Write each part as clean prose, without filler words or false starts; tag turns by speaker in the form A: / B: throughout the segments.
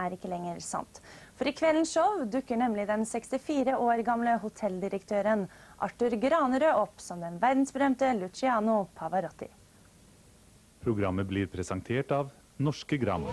A: er ikke lenger sant. For i kveldens show dukker nemlig den 64 år gamle hotelldirektøren Arthur Granerød opp som den verdensberømte Luciano Pavarotti.
B: Programmet blir presentert av Norske Gram.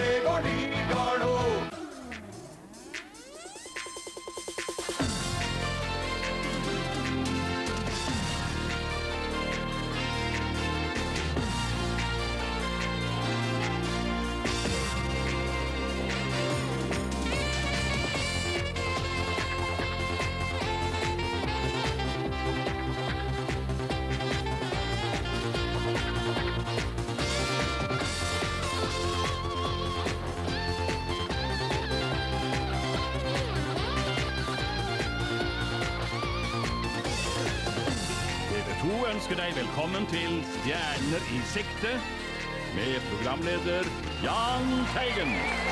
C: Ønsker deg velkommen til Stjerner i sikte med programleder Jan Teigen.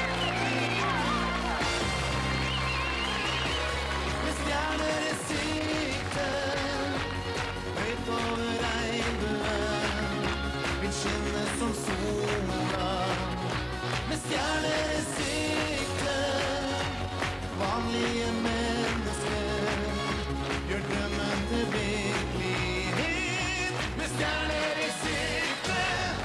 D: Med stjerner i sikte, høyt over regnbuen, vil skinne som sola. Med stjerner i sikte, vanlige mennesker, gjør drømmen til virkelig. Stjerner i sikte.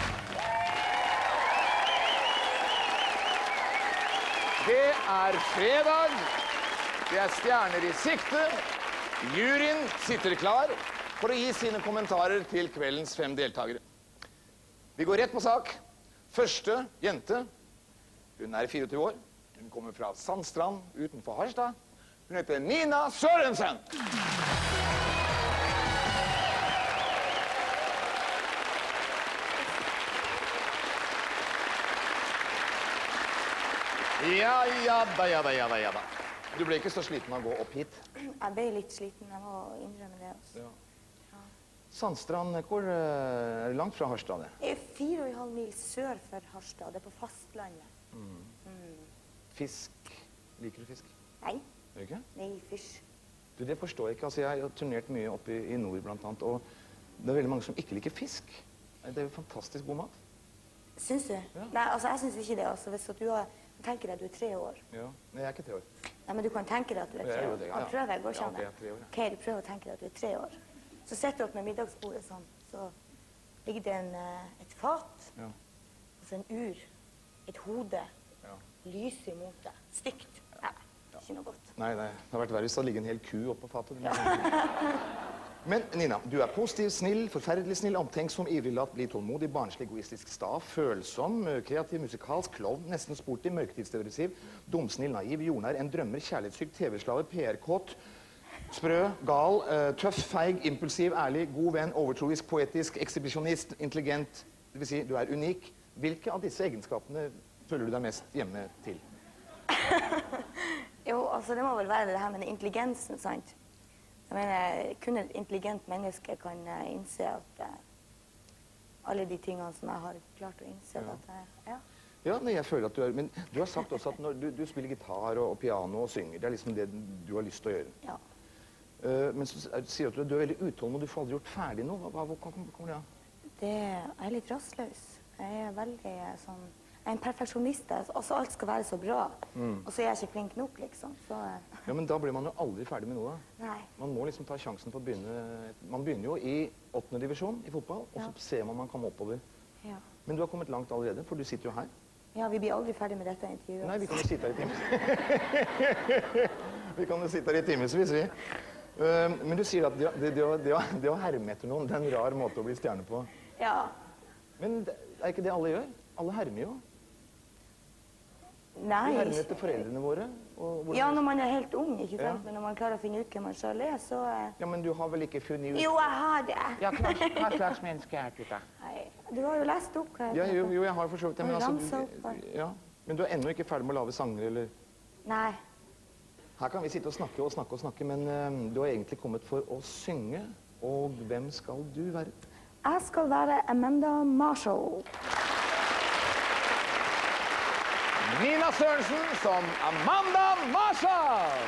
E: Det er fredag. Det er Stjerner i sikte. Juryen sitter klar for å gi sine kommentarer til kveldens 5 deltagere. Vi går rett på sak. Første jente. Hun er 24 år. Hun kommer fra Sandstrand utenfor Harstad. Hun heter Nina Sørensen. Ja da. Du ble ikke så sliten av å gå opp hit?
F: Jeg ble litt sliten, jeg må innrømme det også.
E: Ja. Sandstrand, hvor er det langt fra Harstad det?
F: Det er 4,5 mil sør for Harstad, det er på fastlandet.
E: Fisk, liker du fisk?
F: Nei.
E: Gjør du ikke?
F: Nei, fisk.
E: Du, det forstår jeg ikke, altså jeg har turnert mye oppe i nord blant annet, og det er veldig mange som ikke liker fisk. Det er jo fantastisk god mat.
F: Syns du?
E: Ja.
F: Nei, altså jeg syns ikke det, altså hvis du har... Tenker deg at du er 3 år.
E: Ja, nei, jeg er ikke 3 år.
F: Nei, men du kan tenke deg at du er 3 år. Han prøver, går ikke an det.
E: Ja, ok, jeg er 3 år, ja.
F: Ok, du prøver å tenke deg at du er 3 år. Så setter du opp med middagsbordet sånn, så ligger det et fat, og så en ur, et hode, lyser imot deg, stygt. Nei, ikke noe godt.
E: Nei, det har vært verre hvis det ligger en hel ku oppe på fatet. Men Nina, du er positiv, snill, forferdelig snill, omtenksom, ivrig latt, bli tålmodig, barnslig, egoistisk, sta, følsom, kreativ, musikalsk, klovn, nesten sportig, mørketidsdepressiv, dumsnill, naiv, jordnær, en drømmer, kjærlighetssyk, TV-slave, PR-kåt, sprø, gal, tøff, feig, impulsiv, ærlig, god venn, overtroisk, poetisk, ekshibisjonist, intelligent, det vil si, du er unik. Hvilke av disse egenskapene føler du deg mest hjemme til?
F: Jo, altså det må vel være det her med intelligensen, sant? Jeg mener, kun et intelligent menneske kan innse at alle de tingene som jeg har klart å innse at
E: Ja, men jeg føler at du er, men du har sagt også at når du spiller gitar og piano og synger, det er liksom det du har lyst til å gjøre.
F: Ja.
E: Men så sier du at du er veldig utålmodig, du får aldri gjort ferdig noe. Hva kommer det av?
F: Jeg er litt rastløs. Jeg er veldig sånn, jeg er en perfeksjonist, altså alt skal være så bra, og så er jeg ikke flink nok, liksom. Så,
E: Ja, men da blir man jo aldri ferdig med noe da.
F: nei.
E: Man må liksom ta sjansen på å begynne, man begynner jo i 8. divisjon i fotball, og så ser man komme oppover.
F: Ja.
E: Men du har kommet langt allerede, for du sitter jo her.
F: Ja, vi blir aldri ferdig med dette intervjuet.
E: Nei, vi kan jo sitte her i timevis. Vi kan jo sitte her i timevis, vi. Men du sier at det å herme etter noen, det er en rar måte å bli stjerne på.
F: Ja.
E: Men er ikke det alle gjør? Alle hermer jo.
F: Nei.
E: Vi hermer etter foreldrene våre.
F: Ja, når man er helt ung, ikke sant? Men når man klarer å finne ut hvem man selv er, så...
E: Ja, men du har vel ikke funnet ut...
F: Jo, jeg har det.
E: Ja, hva slags menneske er du da?
F: Nei, du har jo lest opp her.
E: Ja, jo, jeg har for så vidt det, men
F: altså...
E: Ja, men du er ennå ikke ferdig med å lave sanger, eller...
F: Nei.
E: Her kan vi sitte og snakke, men du har egentlig kommet for å synge, og hvem skal du være?
F: Jeg skal være Amanda Marshall.
E: Nina Sørensen som Amanda Marshall!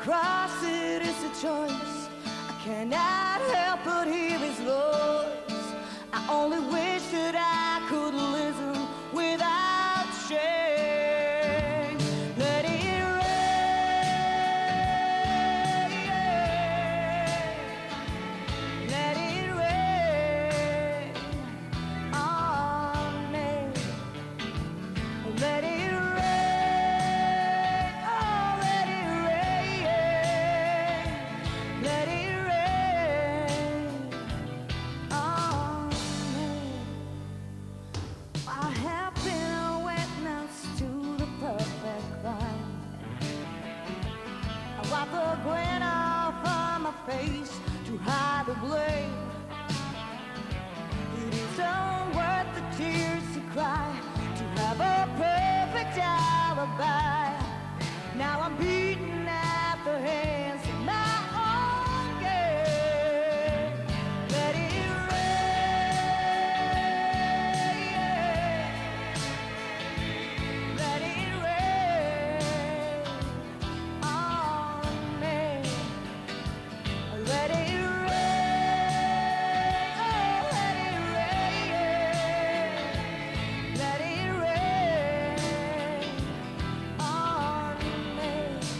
F: cross, it is a choice. I cannot help but hear his voice. I only wish that I could listen without shame. Let it rain. Let it rain on me. Let it rain. Oh, let it rain. Let it rain on me. I have been a witness to the perfect crime. I wipe the grin off on my face to hide the blame. It isn't worth the tears to cry to have a perfect alibi. Now I'm beaten at the hands of my own game. Let it rain. Let it rain on me. Let it rain. Oh, let it rain. Let it rain on me.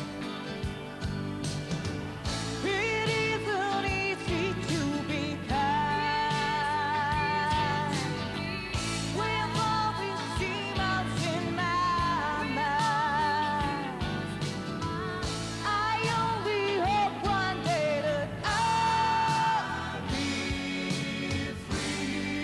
F: It isn't easy to be kind with all these demons in my mind. I only hope one day that I'll be free.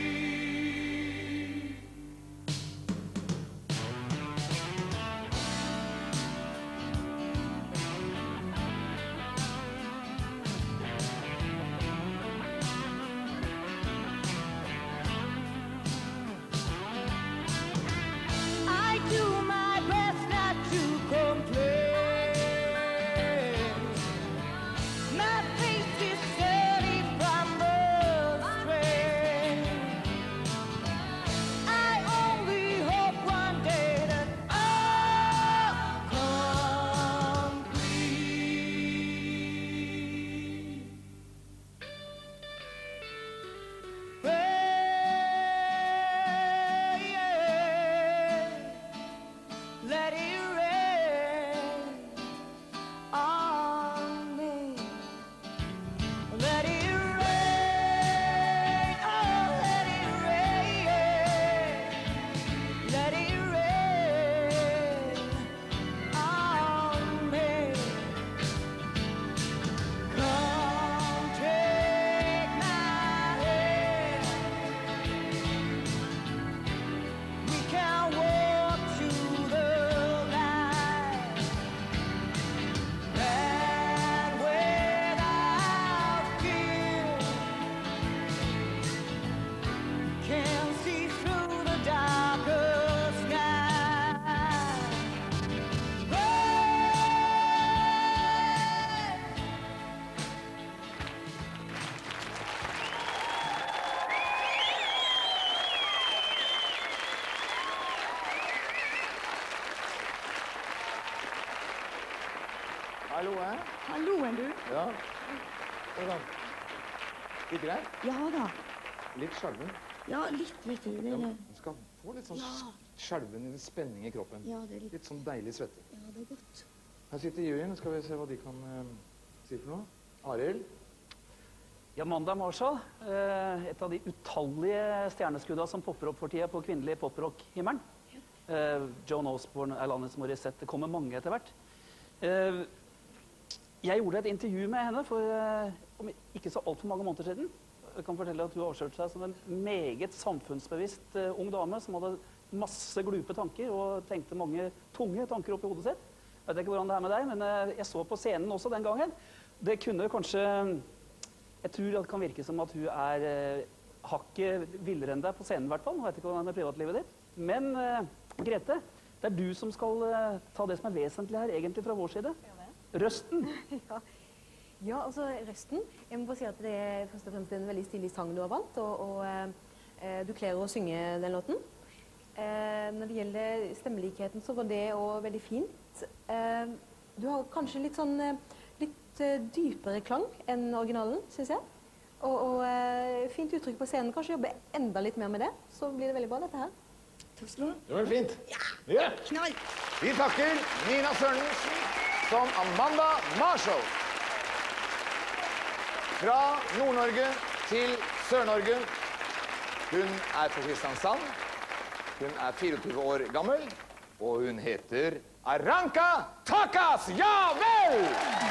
F: I do my best not to complain. My face is dirty from the strain. I only hope one day that I'll come clean. Let it rain on me. Let it rain. Oh, let it rain. Let it rain on me. Come take my hand. We can walk to the light, and without fear, we can see through the darkest night.
E: Hallo, hæ?
F: Halloen, du.
E: Ja. Hvordan? Liker det?
F: Ja da.
E: Litt skjelven.
F: Ja, litt, vet du. Det
E: Ja,
F: er,
E: men du skal få litt sånn skjelven, spenning i kroppen.
F: ja, det er litt,
E: Litt sånn deilig svette.
F: ja, det er godt.
E: Her sitter juryen. Skal vi se hva de kan si for noe. Arild?
G: Ja, Amanda Marshall, et av de utallige stjerneskudda som popper opp for tida på kvinnelig poprock-himmelen. Joan Osborne, Alanis Morissette, det kommer mange etter hvert. Jeg gjorde et intervju med henne for om ikke så altfor mange måneder siden. Jeg kan fortelle at hun avslørte seg som en meget samfunnsbevisst ung dame som hadde masse glupe tanker og tenkte mange tunge tanker opp i hodet sitt. Jeg vet ikke hvordan det er med deg, men jeg så på scenen også den gangen. Det kunne kanskje... Jeg tror det kan virke som at hun er hakket villere enn deg på scenen i hvert fall. Nå vet jeg ikke hvordan det er privatlivet ditt. Men Grete, det er du som skal ta det som er vesentlig her egentlig fra vår side. Røsten.
H: Ja, altså røsten. Jeg må bare si at det er først og fremst en veldig stilig sang du har valgt, og du kler å synge den låten. Når det gjelder stemmelikheten så var det også veldig fint. Du har kanskje litt sånn litt dypere klang enn originalen, synes jeg. Og fint uttrykk på scenen. Kanskje jobbe enda litt mer med det, så blir det veldig bra dette her.
F: Takk skal du ha.
E: Det var fint. Ja.
F: Knall.
E: Vi takker Nina Sørensen som Amanda Marshall. Fra Nord-Norge til Sør-Norge. Hun er fra Kristiansand. Hun er 24 år gammel, og hun heter Aranka Takas. Ja vel!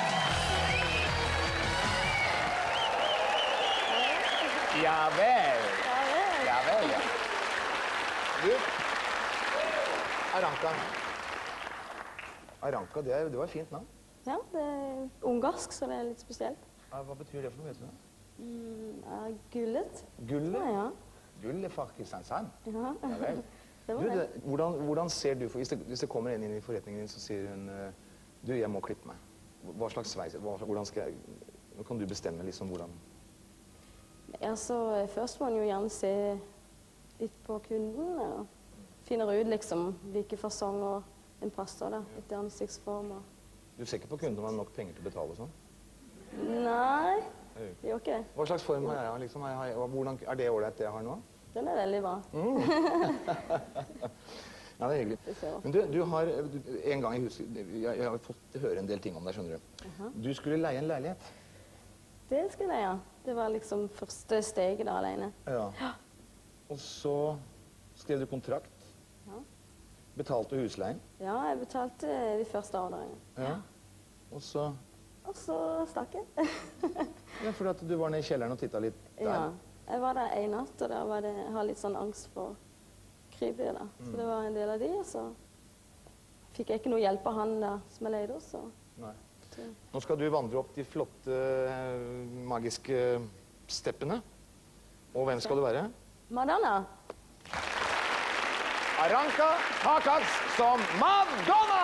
E: Ja vel. Ja vel, ja. Du, Aranka, det var et fint navn.
I: Ja, det er ungarsk, så det er litt spesielt.
E: Hva betyr det for noe, vet du?
I: Gullet.
E: Gullet?
I: Ja.
E: Gullet fra Kristiansand?
I: Ja.
E: Ja vel. Hvordan ser du, for hvis det kommer en inn i forretningen din, så sier hun, du, jeg må klippe meg. Hva slags sveis, nå kan du bestemme liksom hvordan?
I: Ja, så først må man jo gjerne se litt på kunden, og finner ut liksom hvilke fasonger en passer da, etter ansiktsform.
E: Du ser ikke på kunden om han har nok penger til å betale og sånn?
I: Nei, det gjør ikke det.
E: Hva slags form har jeg liksom? Hvordan, er det ålreit det jeg har nå?
I: Den er veldig bra.
E: Ja, det er hyggelig. Men du har, en gang jeg har fått høre en del ting om deg, skjønner du. Du skulle leie en leilighet.
I: Det skulle jeg, ja. Det var liksom første steget da, alene.
E: Ja. Og så skrev du kontrakt.
I: Ja.
E: Betalte husleien.
I: Ja, jeg betalte de første ordrene.
E: Ja. Og så
I: stakk jeg.
E: Ja, fordi at du var nede i kjelleren og tittet litt der.
I: Ja, jeg var der en natt, og da jeg har litt sånn angst for krypdyr da. Så det var en del av de, og så fikk jeg ikke noe hjelp av han da, som jeg leide hos.
E: Nei. Nå skal du vandre opp de flotte, magiske steppene. Og hvem skal du være?
I: Madonna.
E: Aranka Takas som Madonna!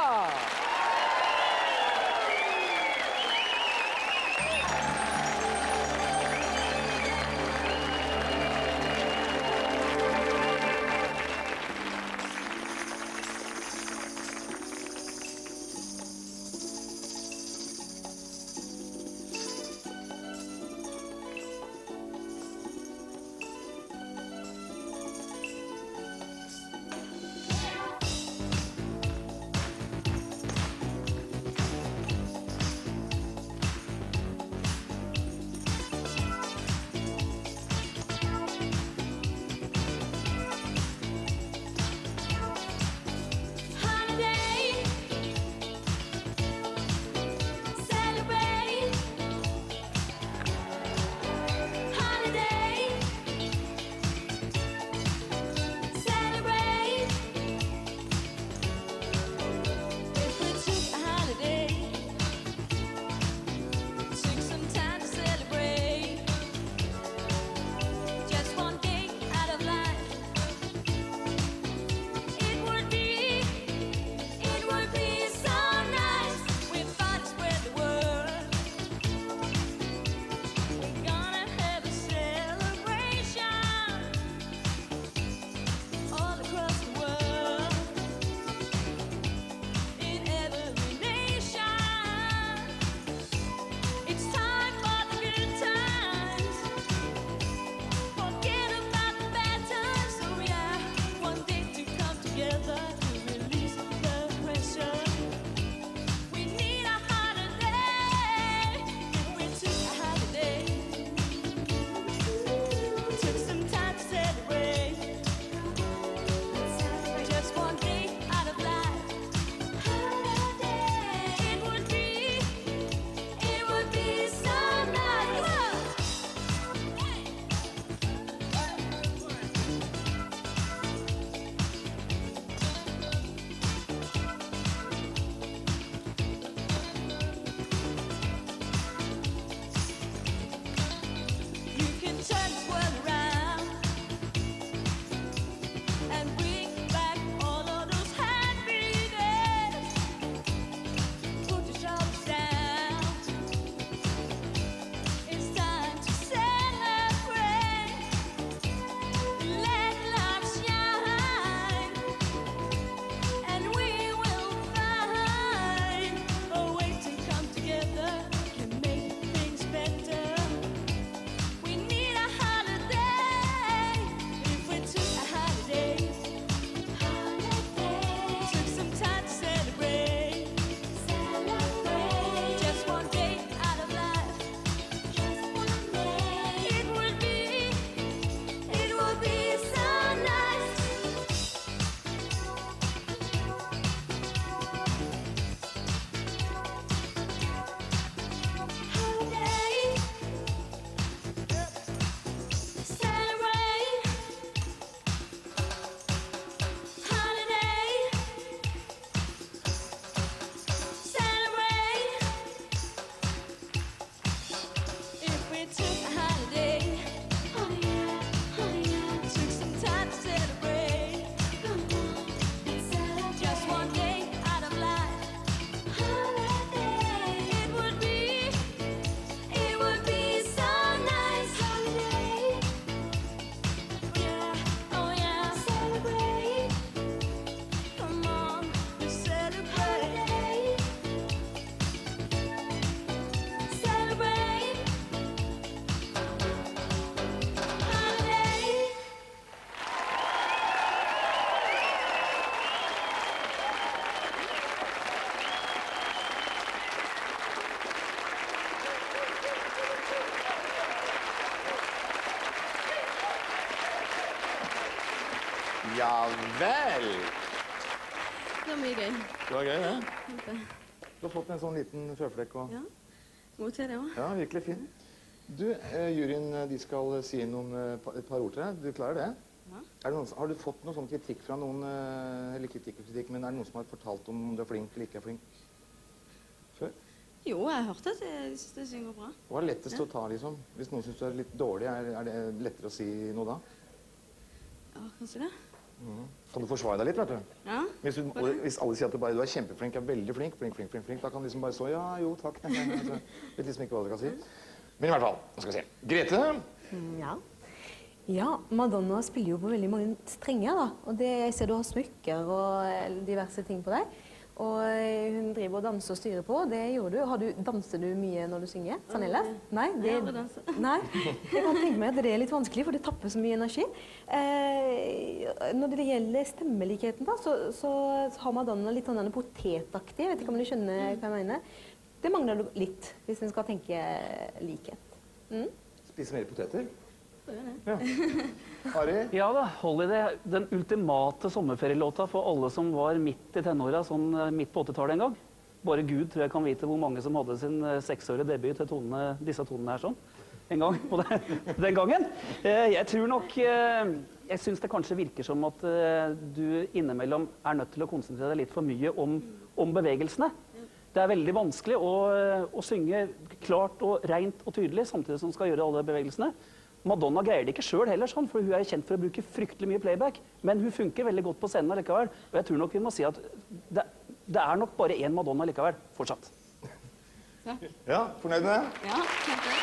E: Ja vel.
I: Det var mye gøy.
E: Det var gøy, det. Du har fått en sånn liten føflekk og...
I: Ja, god til det også.
E: Ja, virkelig fin. Du, juryen, de skal si et par ord til deg. Du klarer det?
I: Ja.
E: Har du fått noe sånn kritikk fra noen, eller kritikk, men er det noen som har fortalt om du er flink eller ikke er flink? Før?
I: Jo, jeg har hørt at jeg synes det synger bra.
E: Hva er lettest å ta, liksom? Hvis noen synes du er litt dårlig, er det lettere å si noe da?
I: Ja, kanskje det.
E: Kan du forsvare deg litt, vet du?
I: Ja.
E: Hvis alle sier at du er kjempeflink, er veldig flink, da kan du liksom bare så, ja, jo, takk. Altså, vet liksom ikke hva du kan si. Men i hvert fall, nå skal vi se. Grete?
H: Ja. Ja, Madonna spiller jo på veldig mange strenger da. Og jeg ser du har smykker og diverse ting på deg. Og hun driver og danser og styrer på. Det gjør du. Danser du mye når du synger? Sånn ellers? Nei,
I: Jeg aldri danser.
H: Nei, jeg kan tenke meg at det er litt vanskelig, for det tapper så mye energi. Når det gjelder stemmelikheten da, så har Madonna litt sånn potetaktig. Jeg vet ikke om du skjønner hva jeg mener. Det mangler du litt, hvis en skal tenke likhet.
E: Spise mer poteter?
I: Ja.
E: Ari?
G: Ja da, Holiday, den ultimate sommerferielåta for alle som var midt i tenåra, sånn midt på 80-tallet en gang. Bare Gud tror jeg kan vite hvor mange som hadde sin 6-årige debut til disse tonene her sånn. En gang på den gangen. Jeg tror nok, jeg synes det kanskje virker som at du innimellom er nødt til å konsentrere deg litt for mye om bevegelsene. Det er veldig vanskelig å synge klart og rent og tydelig samtidig som du skal gjøre alle bevegelsene. Madonna greier det ikke selv heller, sånn, for hun er kjent for å bruke fryktelig mye playback, men hun funker veldig godt på scenen likevel, og jeg tror nok vi må si at det er nok bare en Madonna likevel, fortsatt.
E: Ja, fornøyd med det?
I: Ja, kjempe.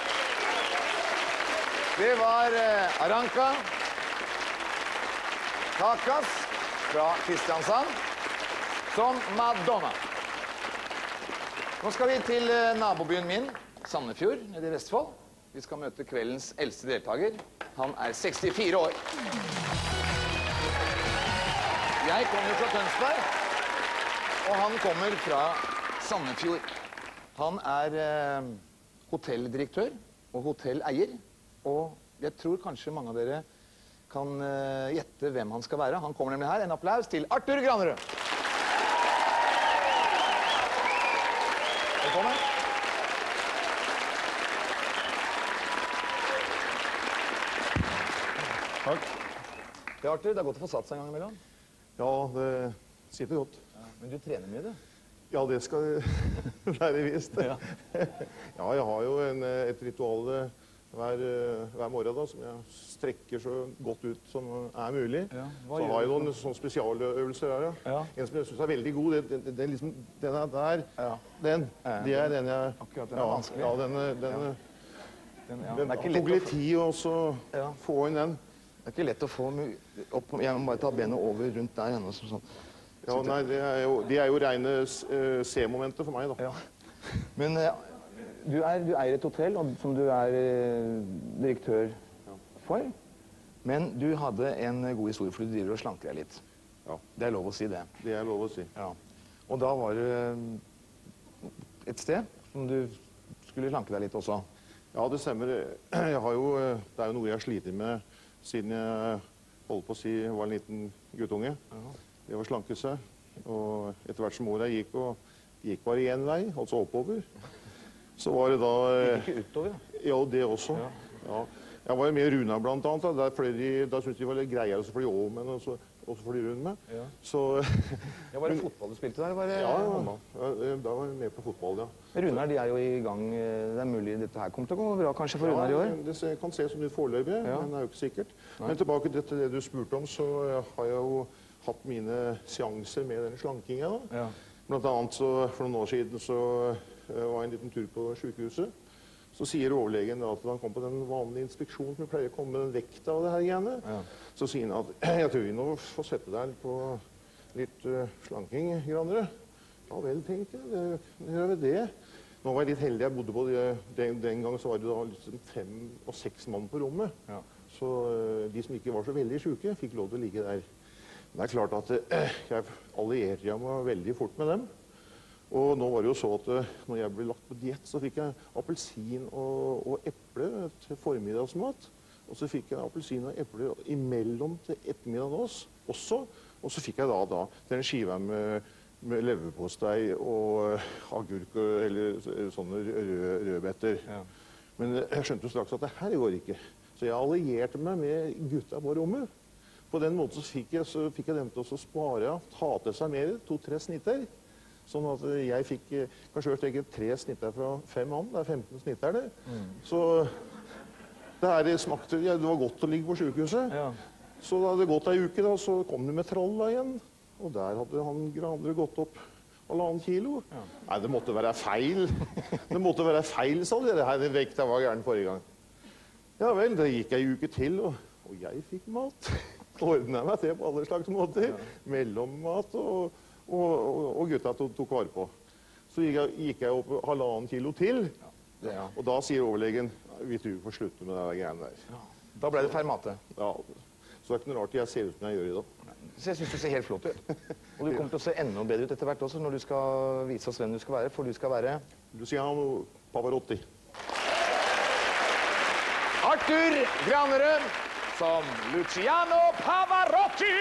E: Det var Aranka Kakas fra Kristiansand som Madonna. Nå skal vi til nabobyen min, Sandefjord, nede i Vestfold. Vi skal møte kveldens eldste deltaker. Han er 64 år. Jeg kommer fra Tønsberg, og han kommer fra Sandefjord. Han er hotelldirektør og hotelleier, og jeg tror kanskje mange av dere kan gjette hvem han skal være. Han kommer nemlig her. En applaus til Arthur Granerød. Velkommen.
J: Takk.
E: Ja, Arthur, det er godt å få satt seg en gang imellom.
J: Ja, det sitter godt.
E: Ja, men du trener mye, du?
J: Ja, det skal være visst. Ja, jeg har jo et ritual hver morgen da, som jeg strekker så godt ut som er mulig. Ja, så har jeg noen sånne spesialøvelser her. Ja. En som jeg synes er veldig god, den er der. Ja. Det er den jeg...
E: Akkurat, den er vanskelig.
J: Ja, den tok litt tid å få inn den.
E: Det er ikke lett å få opp. Jeg må bare ta benet over rundt der igjen. Sånn.
J: Ja, nei, det er jo rene C-momenter for meg, da.
E: Ja. Men du eier et hotell som du er direktør for. Men du hadde en god historie, for du driver og slanker deg litt. Ja. Det er lov å si det.
J: Det er lov å si.
E: Ja. Og da var det et sted som du skulle slanke deg litt også.
J: Ja, det stemmer. Det er jo noe jeg sliter med siden jeg holdt på å si var en liten guttunge. Det var slanke seg. Og etter hvert som året gikk bare en vei, altså oppover. Så var det da...
E: Gikk ikke utover?
J: Ja, det også. Ja. Jeg var jo med Runa blant annet. Da syntes de var litt greiere å fly over med, og så fly rundt med. Ja. Så...
E: Ja, var det fotball du spilte der?
J: Ja, da var jeg med på fotball, ja.
E: Runar, de er jo i gang. Det er mulig dette her kommer til å gå bra kanskje for Runar i år?
J: Ja, det kan se som litt foreløpig, men det er jo ikke sikkert. Nei. Men tilbake til det du spurte om, så har jeg jo hatt mine seanser med den slankingen. Ja. Blant annet så, for noen år siden så var jeg en liten tur på sykehuset. Så sier overlegen at han kom på den vanlige inspeksjonen som vi pleier å komme med den vekta og det her igjen. Ja. Så sier han at jeg tror vi nå får sette deg på litt slanking, Granerød. Ja vel, tenkte jeg. Gjør vi det? Nå var jeg litt heldig. Jeg bodde på den gangen så var det da liksom 5 og 6 mann på rommet. Ja. Så de som ikke var så veldig syke fikk lov til å ligge der. Men det er klart at jeg allierte meg veldig fort med dem. Og nå var det jo så at når jeg ble lagt på diett, så fikk jeg appelsin og eple til formiddagsmat. Og så fikk jeg appelsin og epler imellom til ettermiddagen også. Og så fikk jeg da den skiva med leverpostei og agurk eller sånne rødbeter. Ja. Men jeg skjønte straks at det her går ikke. Så jeg allierte meg med gutta på rommet. På den måten så fikk jeg dem til å spare, ta til seg mer, 2-3 snitter. Sånn at jeg fikk kanskje steke 3 snitter fra 5 mann, det 15 snitter det. Så det her smakte, det var godt å ligge på sykehuset. Ja. Så da hadde det gått en uke da, så kom det med trolla igjen. Og der hadde han Granerud gått opp 1,5 kilo. Ja. Nei, det måtte være feil. Det måtte være feil, sa de. Det vekta var gæren forrige gang. Ja vel, det gikk en uke til, og jeg fikk mat. Ordnet meg til på alle slags måter. Ja. Mellommat og gutta tok vare på. Så gikk jeg opp 1,5 kilo til. Ja. Og da sier overlegen, vi tror vi får slutte med det greiene der. Ja.
E: Da ble det feil mate.
J: Ja. Så det er ikke noe rart jeg ser ut som jeg gjør i dag.
E: Så jeg synes du ser helt flott ut. Og du kommer til å se enda bedre ut etter hvert også når du skal vise oss hvem du skal være, for du skal være...
J: Luciano Pavarotti.
E: Arthur Granerud som Luciano Pavarotti!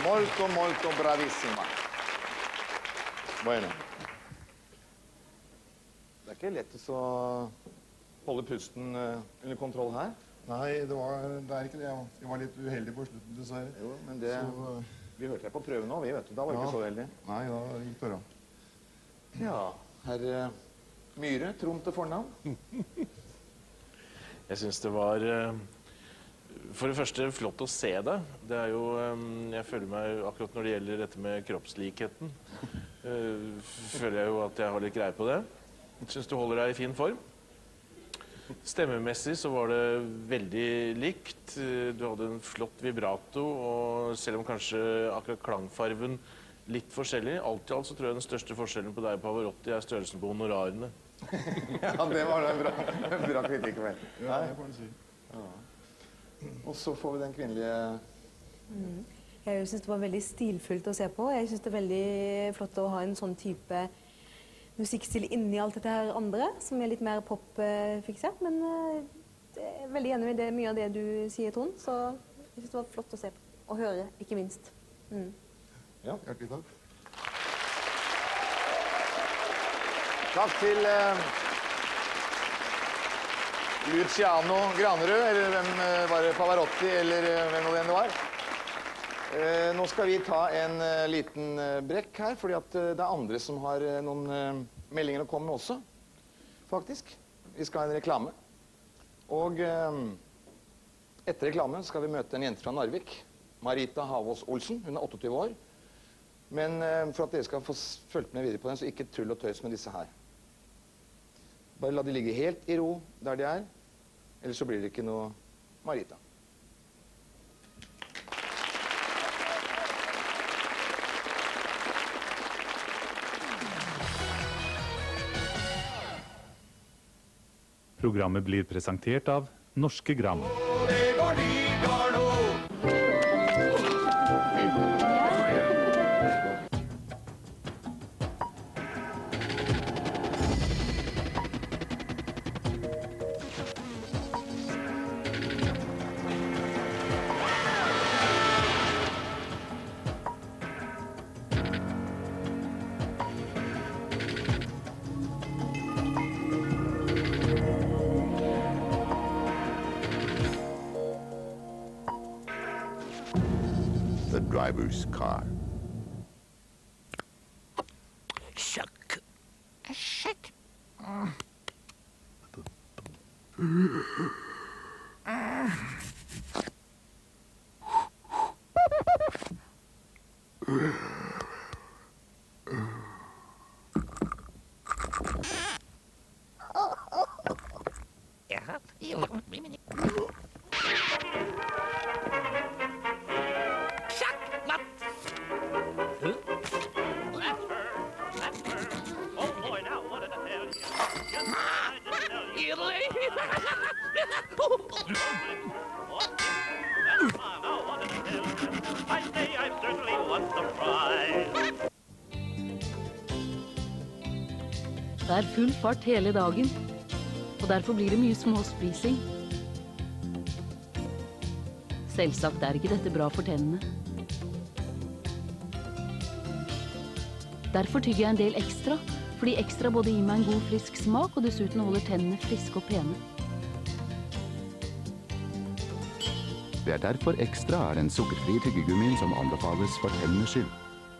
E: Molto, molto bravissima. Bueno. Det ikke lett å holde pusten under kontroll her.
J: Nei, det er ikke det. Jeg var litt uheldig på slutten, dessverre.
E: Jo, men det... Vi hørte deg på prøven nå, vi vet du. Da var vi ikke så heldige.
J: Nei, da gikk det bra.
E: Ja, herr Myhre, Trond til fornavn.
K: Jeg synes det var... For det første, flott å se deg. Det er jo... Jeg føler meg, akkurat når det gjelder dette med kroppslikheten, føler jeg jo at jeg har litt greie på det. Jeg synes du holder deg i fin form. Stemmemessig så var det veldig likt. Du hadde en flott vibrato, og selv om kanskje akkurat klangfarven litt forskjellig, alt i alt så tror jeg den største forskjellen på deg og Pavarotti er størrelsen på honorarene.
E: Ja, det var en bra kritikk vel.
J: Ja, det får du si.
E: Ja. Og så får vi den kvinnelige...
H: Jeg synes det var veldig stilfullt å se på. Jeg synes det er veldig flott å ha en sånn type musikkstil inni alt dette her andre, som er litt mer pop-fiksert, men jeg er veldig enig med mye av det du sier, Trond, så jeg synes det var flott å se på, og høre, ikke minst.
E: Ja,
J: hjertelig takk.
E: Takk til Luciano Granerød, eller hvem var det, Pavarotti, eller hvem nå det var. Nå skal vi ta en liten brekk her, fordi at det er andre som har noen meldinger å komme med også, faktisk. Vi skal ha en reklame. Og etter reklamen skal vi møte en jente fra Narvik, Marita Havås Olsen. Hun er 28 år. Men for at dere skal få følge med videre på den, så ikke tull og tøys med disse her. Bare la de ligge helt i ro der de er, ellers så blir det ikke noe Marita.
B: Programmet blir presentert av Norske Gram.
L: Driver's car.
D: Suck. Shit.
M: Det er full fart hele dagen, og derfor blir det mye småspising. Selvsagt er ikke dette bra for tennene. Derfor tygger jeg en del ekstra, fordi ekstra både gir meg en god frisk smak, og dessuten holder tennene friske og pene.
L: Det er derfor Ekstra er den sukkerfrie tyggegummien som anbefales for tennenes skyld.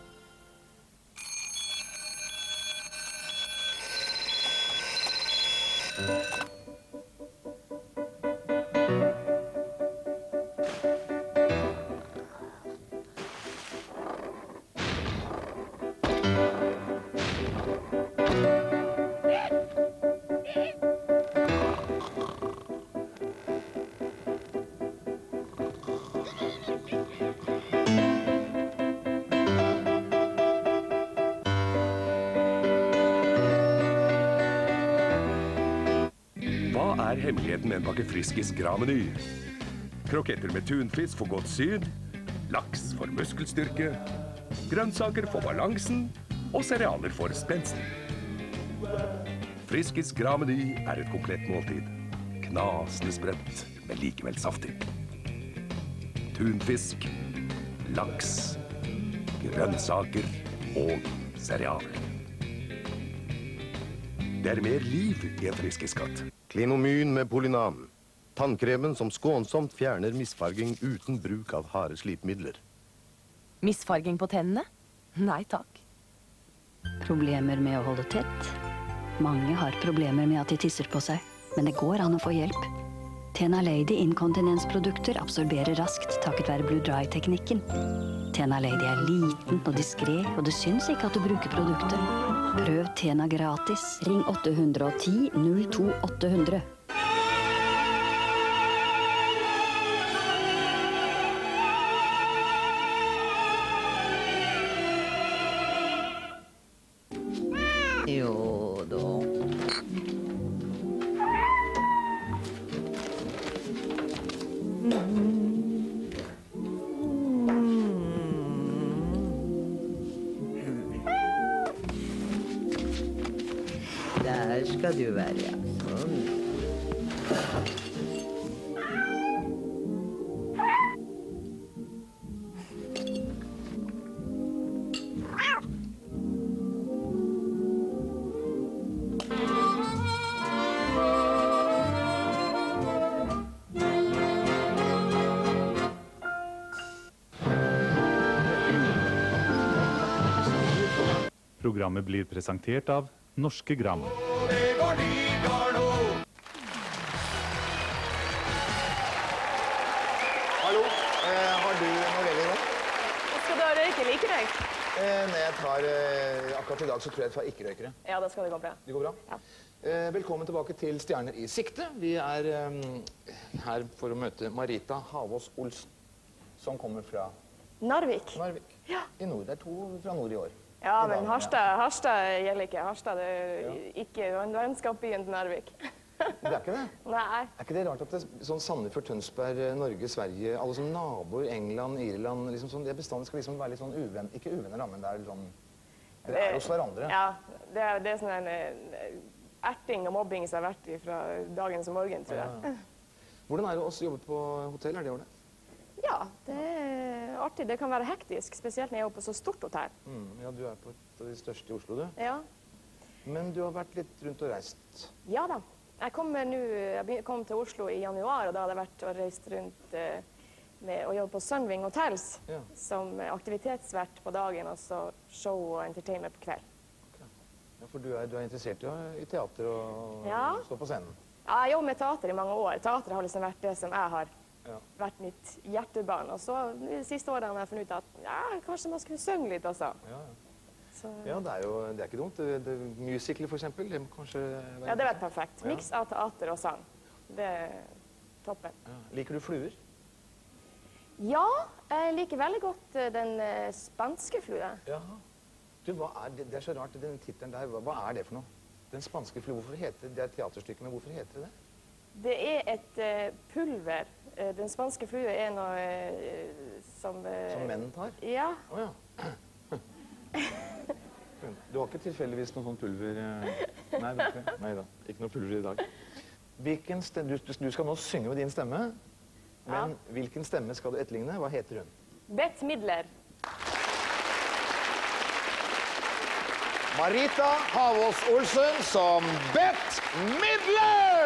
N: Hva er hemmeligheten med en pakke Friskis Gras-meny? Kroketter med tunfisk for godt syn, laks for muskelstyrke, grønnsaker for balansen og cerealer for spensten. Friskis Gras-meny er et komplett måltid. Knasende sprøtt, men likevel saftig. Tunfisk, laks grønnsaker og cerealer. Det er mer liv i en Friskiskatt.
O: Klinomyn med Polynam. Tannkremen som skånsomt fjerner misfarging uten bruk av harde slipmidler.
P: Misfarging på tennene? Nei takk.
Q: Problemer med å holde tett. Mange har problemer med at de tisser på seg, men det går an å få hjelp. Tena Lady inkontinensprodukter absorberer raskt takket være Blue Dry-teknikken. Tena Lady er liten og diskret, og det syns ikke at du bruker produktet. Prøv Tena gratis. Ring 810 02 800.
D: Jo da. Der skal du være, ja. Sånn.
B: Programmet blir presentert av Norske Gram.
E: Hallo, har du noveller nå?
R: Skal du ha røyke-like-røyk?
E: Nei, jeg tar, akkurat i dag så tror jeg jeg tar ikke-røykere.
R: Ja, da skal det gå bra.
E: Det går bra?
R: Ja.
E: Velkommen tilbake til Stjerner i sikte. Vi er her for å møte Marita Havås Olsen, som kommer fra
R: Narvik.
E: Narvik.
R: Ja.
E: I nord. Det er 2 fra nord i år.
R: Ja, men Harstad gjelder ikke. Harstad er ikke vennskapsbyen til Narvik.
E: Det er ikke det?
R: Nei.
E: Er ikke det rart at det sånn Sandefjord, Tønsberg, Norge, Sverige, alle som naboer, England, Irland, liksom sånn, det bestandet skal liksom være litt sånn ikke uvenner da, men det er sånn, det er hos hverandre.
R: Ja, det er sånn en erting og mobbing som har vært fra dagens morgen, tror jeg.
E: Ja. Hvordan er det å jobbe på hotell? Er det ålreit?
R: Ja, det er artig. Det kan være hektisk, spesielt når jeg jobber på så stort hotell.
E: Ja, du er på et av de største i Oslo, du.
R: Ja.
E: Men du har vært litt rundt og reist.
R: Ja da. Jeg kom til Oslo i januar, og da hadde jeg vært og reist rundt med å jobbe på Sunwing Hotels, som aktivitetsvert på dagen, og så show og entertainment på kveld.
E: Okay. Ja, for du er interessert i teater og stå på scenen?
R: Ja, jeg jobber med teater i mange år. Teater har liksom vært det som jeg har vært mitt hjertebarn. Og så de siste årene har jeg funnet ut at kanskje man skulle synge litt også.
E: Ja, det er ikke dumt. Musical for eksempel, det må kanskje være...
R: Ja, det er perfekt. Miks av teater og sang. Det er toppen.
E: Ja. Liker du fluer?
R: Ja, jeg liker veldig godt den spanske flue.
E: Jaha. Du, det er så rart, den tittelen der, hva er det for noe? Den spanske flue, hvorfor heter det et teaterstykke, men hvorfor heter det det? Det er et pulver. Den spanske flue er noe som... Som menn tar? Ja. Åja. Du har ikke tilfeldigvis noe sånn pulver? Nei da, ikke noe pulver i dag. Du skal nå synge med din stemme, men hvilken stemme skal du etterligne? Hva heter hun? Bette Midler. Marita Havås Olsen som Bette Midler!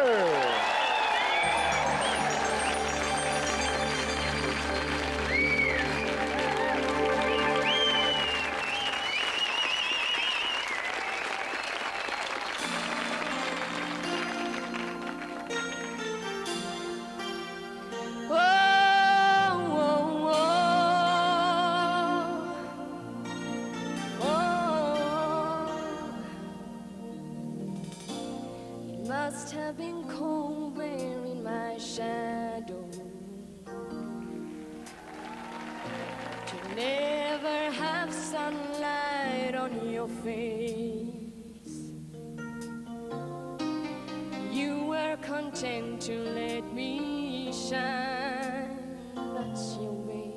S: Must have been cold wearing my shadow to never have sunlight on your face. You were content to let me shine, that's your way.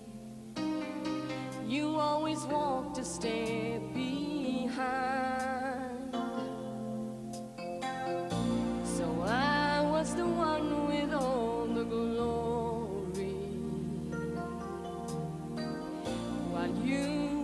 S: You always walked a step behind. The one with all the glory, while you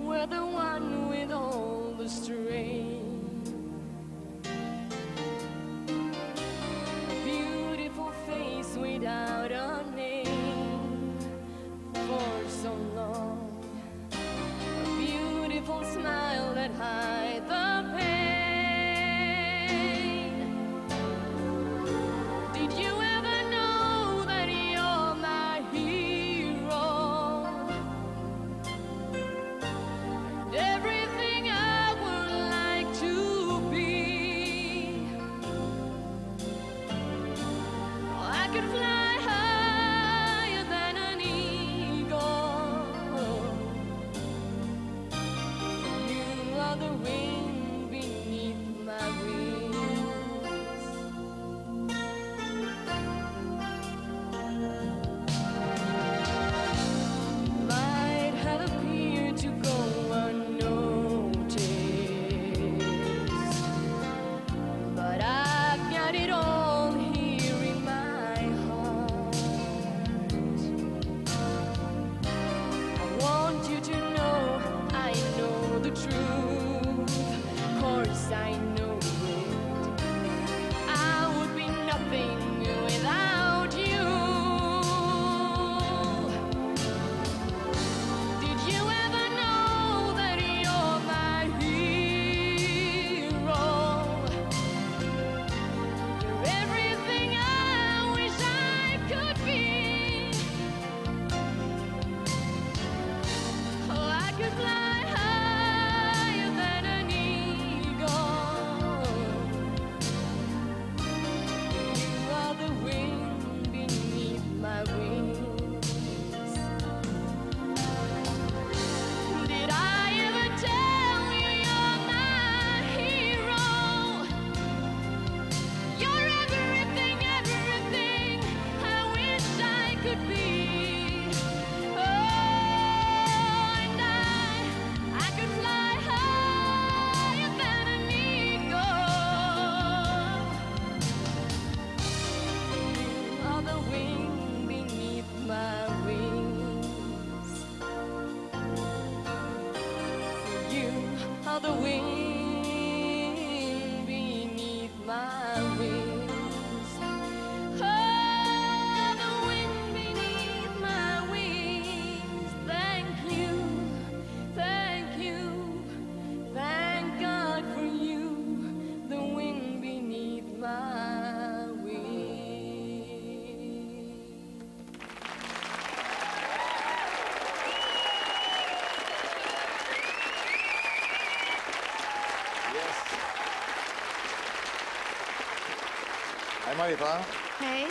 E: Hei, Marita.
R: Hei.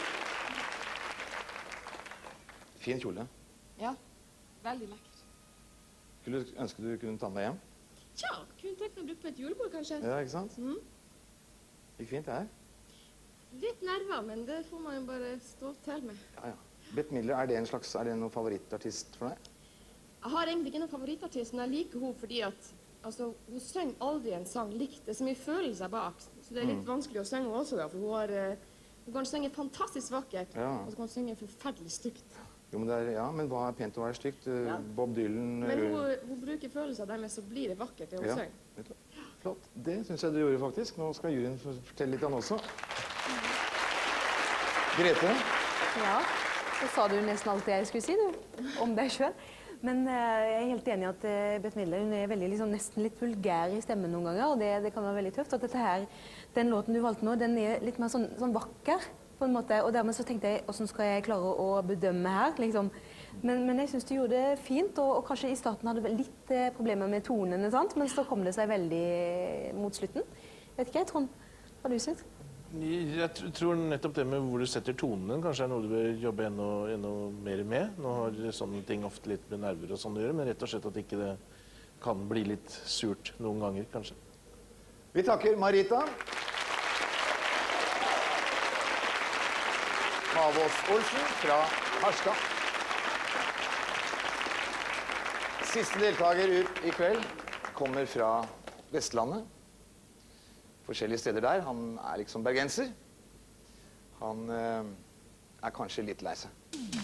E: Fin kjole.
R: Ja, veldig lekker.
E: Skulle du ønske du kunne ta den med hjem?
R: Tja, kunne tenkt meg å bruke på et julebord, kanskje.
E: Ja, ikke sant? Gikk fint, det her.
R: Litt nerver, men det får man jo bare stå til med.
E: Ja, ja. Bette Midler, er det noen favorittartist for deg?
R: Jeg har egentlig ikke noen favorittartist, men jeg liker henne fordi at hun synger aldri en sang likt. Det er så mye følelser bak, så det er litt vanskelig å synge også, da, for hun kan synge fantastisk vakkert, og så kan hun synge forferdelig stygt.
E: Jo, men hva er pent å være stygt? Bob Dylan...
R: Men hun bruker følelser, dermed så blir det vakkert det hun synger.
E: Flott. Det synes jeg du gjorde faktisk. Nå skal juryen fortelle litt an også. Grete?
H: Ja, så sa du nesten alt det jeg skulle si, du, om deg selv. Men jeg er helt enig i at Bette Midler, hun er veldig, nesten litt vulgær i stemmen noen ganger, og det kan være veldig tøft. At dette her, den låten du valgte nå, den er litt mer sånn vakker, på en måte. Og dermed så tenkte jeg, hvordan skal jeg klare å bedømme her, liksom. Men jeg synes du gjorde det fint, og kanskje i starten hadde du litt problemer med tonene, sant? Men så kom det seg veldig mot slutten. Vet ikke, Trond, hva du synes?
K: Jeg tror nettopp det med hvor du setter tonene kanskje er noe du bør jobbe enda mer med. Nå har sånne ting ofte litt med nerver og sånn å gjøre, men rett og slett at ikke det kan bli litt surt noen ganger, kanskje.
E: Vi takker Marita. Mavås Olsen fra Harstad. Siste deltaker ut i kveld kommer fra Vestlandet. Forskjellige steder der. Han er liksom bergenser. Han er kanskje litt lei seg.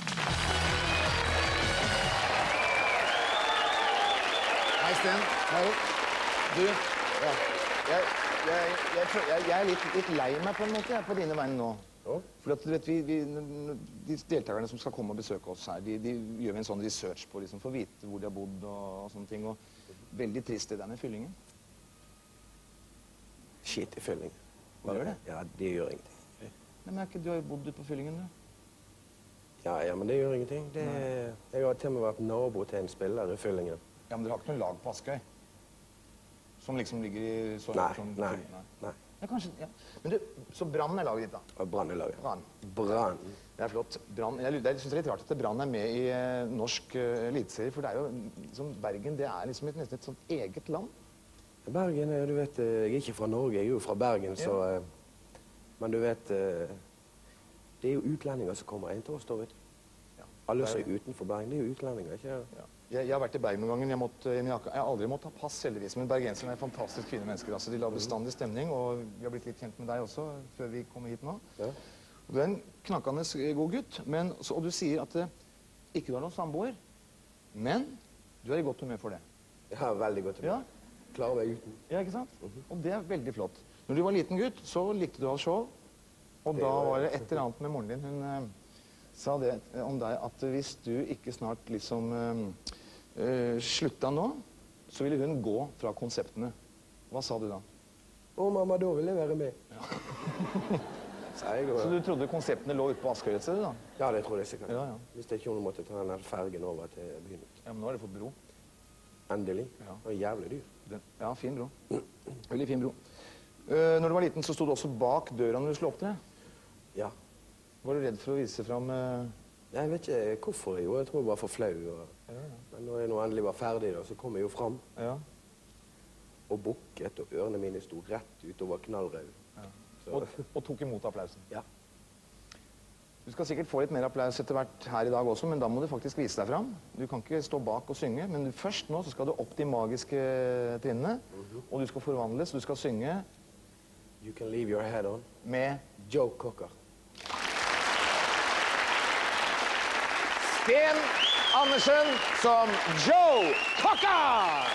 E: Hei, Sten. Hei. Du, jeg er litt lei meg på en måte på dine vegne nå. For at, du vet, de deltakerne som skal komme og besøke oss her, de gjør en sånn research på liksom, for å vite hvor de har bodd og sånne ting. Og veldig trist det der med fyllingen.
T: Shit i fyllingen.
E: Hva gjør det?
T: Ja, det gjør ingenting.
E: Nei, men du har jo bodd ute på fyllingen, du.
T: Ja, men det gjør ingenting. Jeg har til og med vært nabo til en spiller i fyllingen.
E: Ja, men dere har ikke noe lag på Askøy? Som liksom ligger i...
T: Nei.
E: Ja, kanskje, ja. Men du, så Brann er laget ditt da?
T: Ja, Brann er laget.
E: Brann. Det er flott. Brann, jeg synes det er litt rart at Brann er med i norsk eliteserie, for det er jo, som Bergen, det er liksom nesten et sånt eget land.
T: Bergen, du vet, jeg er ikke fra Norge, jeg er jo fra Bergen, så... Men du vet, det er jo utlendinger som kommer inn til oss, da, vet du. Alle som er utenfor Bergen, det er jo utlendinger, ikke?
E: Jeg har vært i Bergen noen ganger, jeg har aldri måttet ha pass, heldigvis, men bergenserne er fantastisk fine mennesker, altså. De la bestandig stemning, og vi har blitt litt kjent med deg også, før vi kommer hit nå. Og du er en knakkende god gutt, og du sier at ikke du har noen samboer, men du er i godt humør for det.
T: Ja, veldig godt humør. Klarer meg uten.
E: Ja, ikke sant? Og det er veldig flott. Når du var liten gutt, så likte du å ha show, og da var det et eller annet med moren din. Hun sa det om deg, at hvis du ikke snart liksom slutta nå, så ville hun gå fra konseptene. Hva sa du da?
T: Å, mamma, da vil jeg være med.
E: Så du trodde konseptene lå ute på Askøy et sted, da?
T: Ja, det tror jeg sikkert. Hvis det ikke hun måtte ta den fergen over til byen.
E: Ja, men nå har de fått bro.
T: Endelig. Det var jævlig dyr.
E: Ja, fin bro. Veldig fin bro. Når du var liten, så stod du også bak døra når du skulle opptre.
T: Ja.
E: Var du redd for å vise frem...
T: Jeg vet ikke hvorfor jeg tror jeg var for flau. Men når jeg nå endelig var ferdig, så kom jeg jo frem. Og bukket, og ørene mine stod rett utover knallrød. Og
E: tok imot applausen.
T: Ja.
E: Du skal sikkert få litt mer applaus etter hvert her i dag også, men da må du faktisk vise deg frem. Du kan ikke stå bak og synge, men først nå så skal du opp de magiske trinnene, og du skal forvandles, du skal synge...
T: You Can Leave Your Head On.
E: Med
T: Joe Cocker.
E: Sten Andersen som Joe Cocker!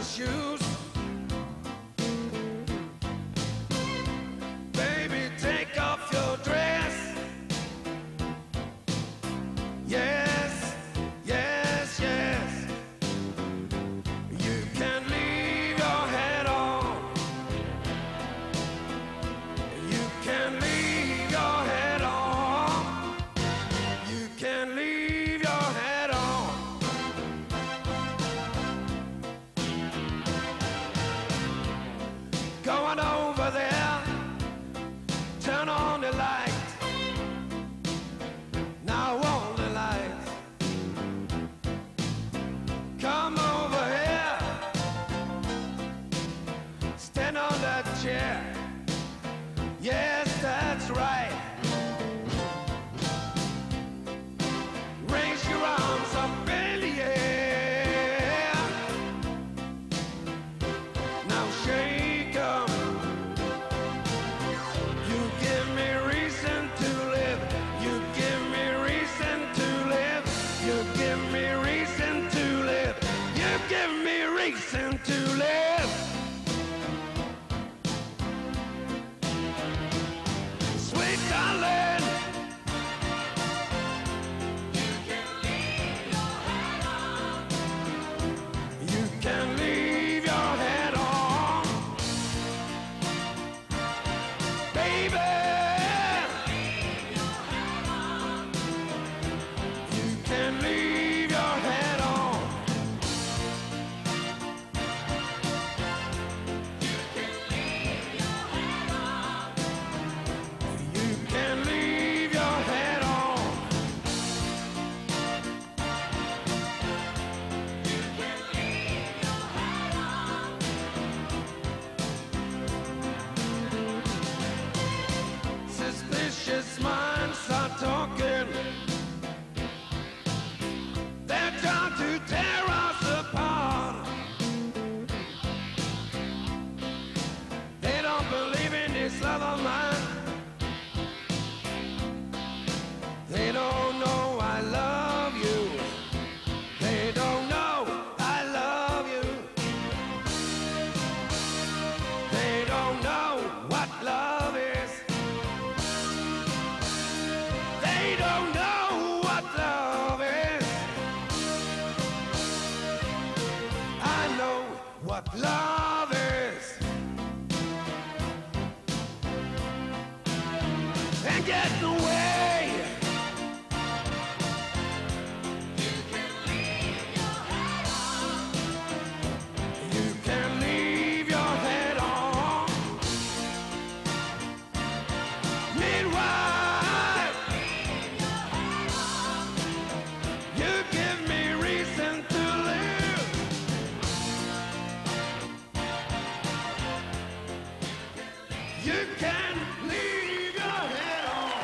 U: the shoes. Baby, take off your dress. Yes, yes, yes. You can leave your head on. You can leave your head on. You can leave your head on. Go on over there. Turn on the light. Now on the light. Come over here. Stand on that chair. Yes, that's right. Raise your arms up in the air. Now shake 'em. You give me reason to live. You give me reason to live. You give me reason to live. You give me reason to live. Sweet darling. You can leave your head on. Baby. You can leave your head on. You can leave your head on. Suspicious minds are talking. They're trying to tear us apart. They don't believe in this love of mine. They don't know I love you. They don't know I love you. They don't know what love is. They don't know what love is. I know what love is. And get away. You can leave your head on. Meanwhile, you give me reason to live. You can leave your head on.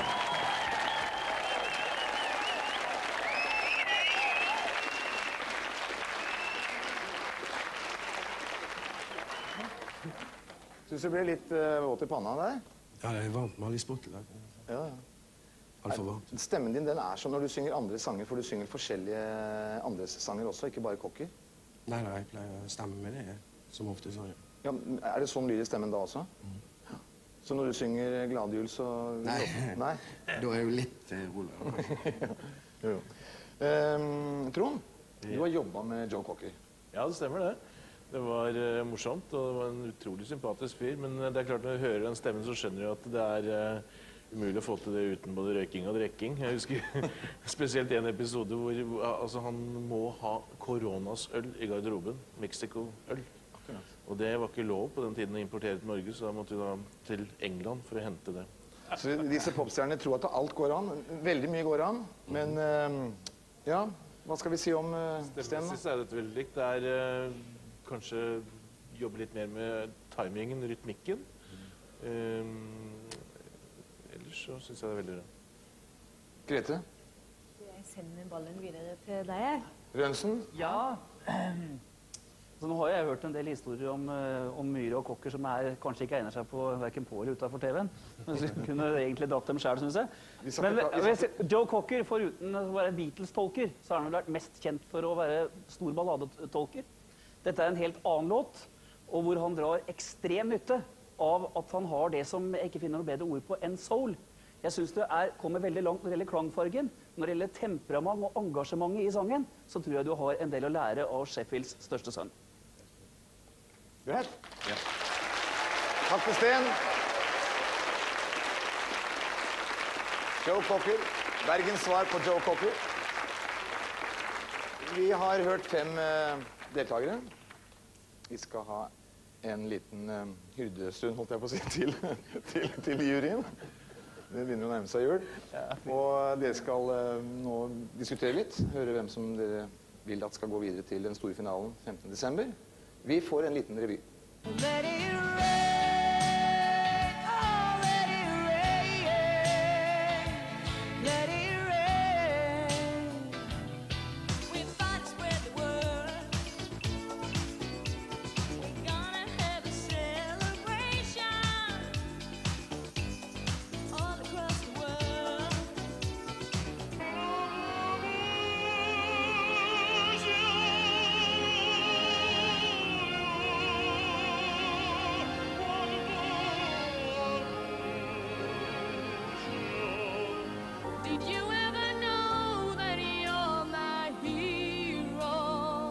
E: Synes du ble litt våt i panna der?
T: Ja, det er varmt med litt spott i dag.
E: Ja, ja.
T: Alt for varmt.
E: Stemmen din den er som når du synger andre sanger, for du synger forskjellige andre sanger også, ikke bare cocker.
T: Nei, jeg pleier å stemme med det, som ofte sånn.
E: Ja, er det sånn lyd i stemmen da også? Ja. Så når du synger Glade jul, så...
T: Nei,
E: Nei?
T: Da er jeg jo litt roligere.
E: Jo. Trond, du har jobbet med Joe Cocker.
K: Ja, det stemmer det. Det var morsomt, og det var en utrolig sympatisk fyr. Men det er klart, når du hører den stemmen, så skjønner du at det er umulig å få til det uten både røyking og drikking. Jeg husker spesielt en episode hvor altså, han må ha koronasøl i garderoben. Mexico-øl. Og det var ikke lov på den tiden å importere til Norge, så da måtte vi da til England for å hente det.
E: Så disse popstjernene tror at alt går an. Veldig mye går an. Men ja, hva skal vi si om Sten?
K: Stemmevis er dette veldig likt. Det er kanskje jobbe litt mer med timingen, rytmikken. Ellers så synes jeg det er veldig bra.
E: Grete?
H: Jeg sender ballen videre til deg.
E: Rønsen?
G: Ja. Så nå har jeg hørt en del historier om myre og kokker som kanskje ikke egner seg på hverken på eller utenfor TV-en. Men så kunne egentlig dratt dem selv, synes jeg. Men Joe Cocker, foruten å være Beatles-tolker, så har han vært mest kjent for å være stor balladetolker. Dette er en helt annen låt, og hvor han drar ekstrem nytte av at han har det som jeg ikke finner noe bedre ord på enn soul. Jeg synes det kommer veldig langt når det gjelder klangfargen. Når det gjelder temperament og engasjementet i sangen, så tror jeg du har en del å lære av Sheffields største sønn.
E: Greit. Ja. Takk til Sten. Joe Cocker. Bergens svar på Joe Cocker. Vi har hørt 5 deltakere. Vi skal ha en liten hyrdestund, holdt jeg på å si, til juryen. Det begynner å nærme seg jul. Og dere skal nå diskutere litt, høre hvem som dere vil at skal gå videre til den store finalen 15. desember. Vi får en liten revy.
U: Let it rain, oh, let it rain, let it rain. We fight to spread the word. We're gonna have a celebration all across the world. Did you ever know that you're my hero?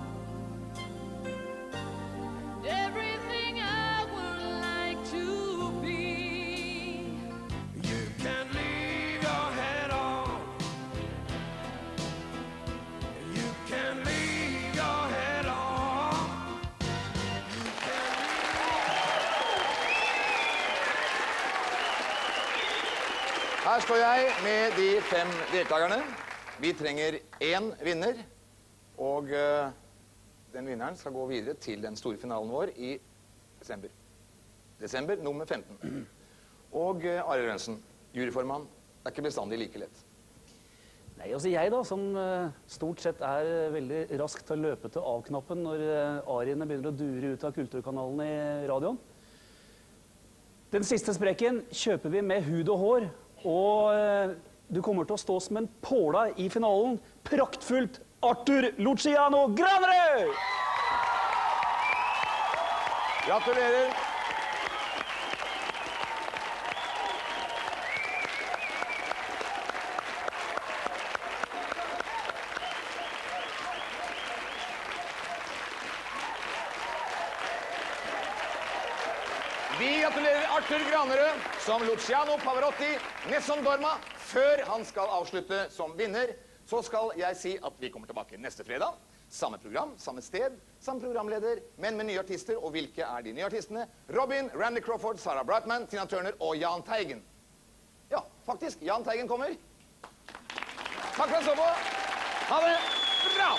U: Everything I would like to be. You can leave your head on. You can leave your head on.
E: Her står jeg med de 5 deltakerne. Vi trenger 1 vinner, og den vinneren skal gå videre til den store finalen vår i desember. Desember nummer 15. Og Arild Rønsen, juryformann, er ikke bestandig like lett.
G: Nei, altså jeg da, som stort sett er veldig raskt til å løpe til av-knappen når ariene begynner å dure ut av kulturkanalen i radioen. Den siste sprekken kjøper vi med hud og hår, og du kommer til å stå som en påla i finalen. Praktfullt Arthur Luciano Granerød!
E: Gratulerer! Vi gratulerer Arthur Granerød som Luciano Pavarotti Nessun Dorma. Før han skal avslutte som vinner, så skal jeg si at vi kommer tilbake neste fredag. Samme program, samme sted, samme programleder, men med nye artister. Og hvilke er de nye artistene? Robin, Randy Crawford, Sarah Brightman, Tina Turner og Jahn Teigen. Ja, faktisk, Jahn Teigen kommer. Takk for at du så på. Ha det bra!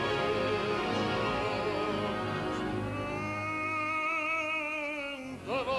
U: Da